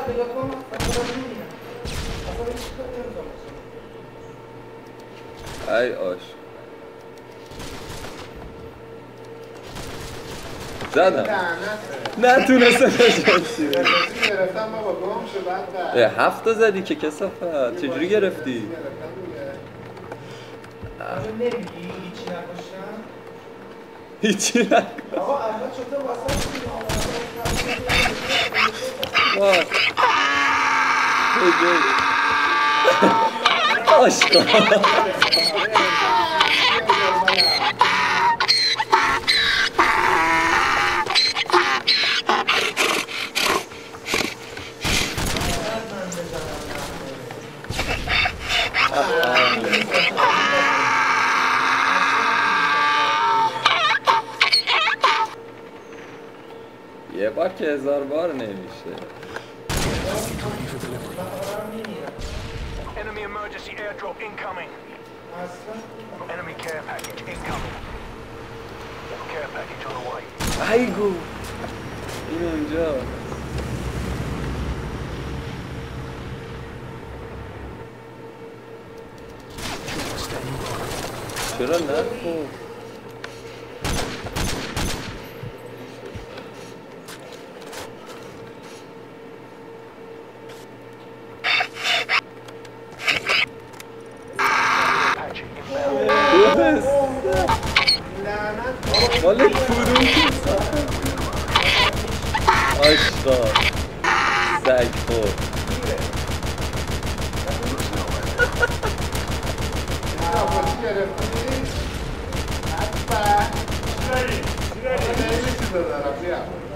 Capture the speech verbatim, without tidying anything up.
نگاه کن اصلا نمی‌بینم اصلا هیچ کاری نمی‌کنم ای آش زدم نتونستم نشانسی گرفتم بابا گم شو بعد هفت تا زدی که کسافت چجوری گرفتی؟ آجا نمیگی هیچی نکشتم؟ هیچی نکن آقا اول چطور واسه کنیم وای بگوی آشقا یه بار که هزار بار نمیشه Enemy emergency airdrop incoming. Enemy care package incoming. Care package on the way. ایگو این اونجا چرا نکن مال کدوم آشقا سگ خور خیلی چیزا دارم بیا